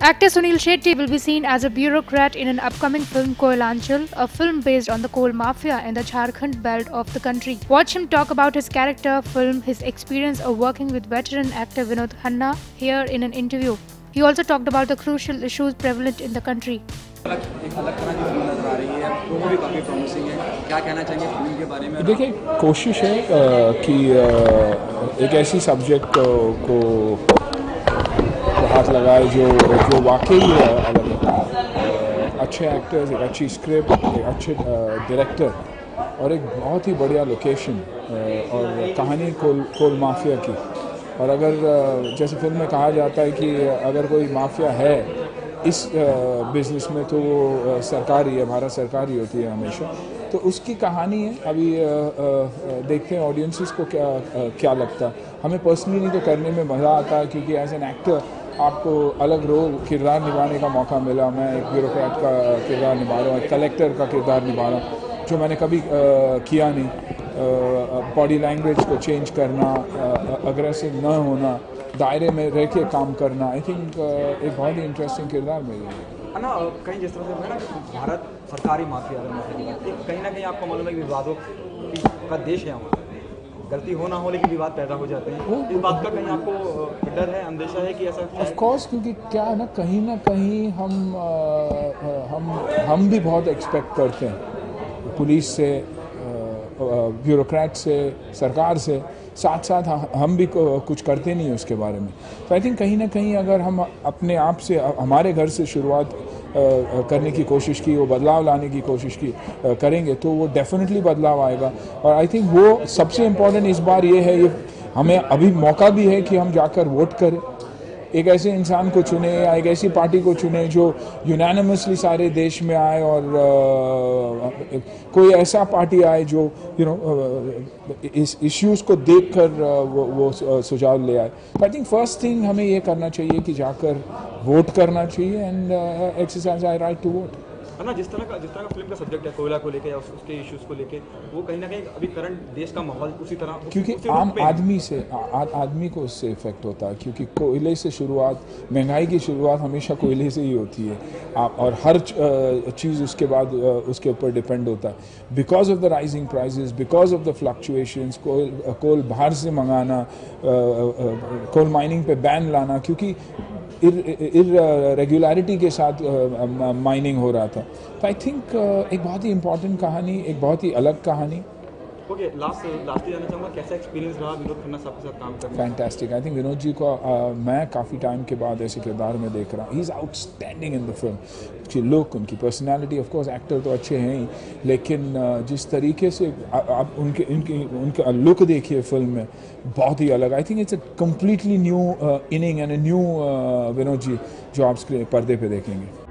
Actor Sunil Shetty will be seen as a bureaucrat in an upcoming film Koilanchal, a film based on the coal mafia in the Jharkhand belt of the country. Watch him talk about his character, film, his experience of working with veteran actor Vinod Khanna here in an interview. He also talked about the crucial issues prevalent in the country. एक अलग तरह की film नजर आ रही है, promo भी काफ़ी promising है। क्या कहना चाहेंगे फिल्म के बारे में? देखिए, कोशिश है कि एक ऐसी सब्जेक्ट को हाथ लगाए जो वाकई अच्छे एक्टर्स, एक अच्छी स्क्रिप्ट, एक अच्छे डायरेक्टर और एक बहुत ही बढ़िया लोकेशन और कहानी कोल माफिया की। और अगर जैसे फिल्म में कहा जाता है कि अगर कोई माफिया है इस बिज़नेस में तो वो सरकार ही है, भारत सरकार ही होती है हमेशा। तो उसकी कहानी है। अभी देखते हैं ऑडियंसेस को क्या लगता है। हमें पर्सनली नहीं तो करने में मज़ा आता है क्योंकि एज एन एक्टर आपको अलग रोल किरदार निभाने का मौका मिला। मैं एक ब्यूरोक्रेट का किरदार निभा रहा हूँ, एक कलेक्टर का किरदार निभा रहा हूँ, जो मैंने कभी किया नहीं। बॉडी लैंग्वेज को चेंज करना, अग्रेसिव न होना, दायरे में रह के काम करना, आई थिंक एक बहुत ही इंटरेस्टिंग किरदार मेरे लिए। ना कहीं जिस तरह से है ना भारत सरकारी माफिया कहीं ना कहीं आपको मालूम है कि विवादों का देश है हमारा, गलती हो ना हो लेकिन विवाद पैदा हो जाते हैं। इस बात का कहीं आपको डर है, अंदेशा है कि ऐसा? ऑफ कोर्स, क्योंकि क्या है ना कहीं हम भी बहुत एक्सपेक्ट करते हैं पुलिस से, ब्यूरोक्रेट से, सरकार से। साथ साथ हम भी कुछ करते नहीं हैं उसके बारे में। तो आई थिंक कहीं ना कहीं अगर हम अपने आप से, हमारे घर से शुरुआत करने की कोशिश की, वो बदलाव लाने की कोशिश की करेंगे तो वो डेफिनेटली बदलाव आएगा। और आई थिंक वो सबसे इम्पोर्टेंट इस बार ये है, ये हमें अभी मौका भी है कि हम जाकर वोट करें, एक ऐसे इंसान को चुने या एक ऐसी पार्टी को चुने जो यूनानिमसली सारे देश में आए और कोई ऐसा पार्टी आए जो इस इश्यूज़ को देखकर वो सुझाव ले आए। आई थिंक फर्स्ट थिंग हमें ये करना चाहिए कि जाकर वोट करना चाहिए and exercise our right to vote. है ना, जिस तरह का फिल्म का सब्जेक्ट है कोयला को लेके या उसके इश्यूज को लेके, वो कहीं ना कहीं अभी करंट देश का माहौल उसी तरह, क्योंकि आम आदमी को उससे इफेक्ट होता है। क्योंकि कोयले से शुरुआत, महंगाई की शुरुआत हमेशा कोयले से ही होती है और हर चीज़ उसके बाद उसके ऊपर डिपेंड होता है। Because of the rising prices, because of the fluctuations, coal बाहर से मंगाना, कोल माइनिंग पे बैन लाना, क्योंकि इरेगुलरिटी के साथ माइनिंग हो रहा था। तो आई थिंक एक बहुत ही इम्पोर्टेंट कहानी, एक बहुत ही अलग कहानी। ओके, लास्ट जानना चाहूँगा कैसा एक्सपीरियंस रहा विनोद खन्ना साहब के साथ काम करना? Fantastic. I think Vinod ji को मैं काफ़ी टाइम के बाद ऐसे किरदार में देख रहा हूँ। He is outstanding in the film. उनकी लुक, उनकी पर्सनालिटी, ऑफ कोर्स एक्टर तो अच्छे हैं ही, लेकिन जिस तरीके से आप उनका लुक देखिए फिल्म में, बहुत ही अलग। I think it's a completely new inning and a new Vinod ji जो आप पर्दे पे देखेंगे।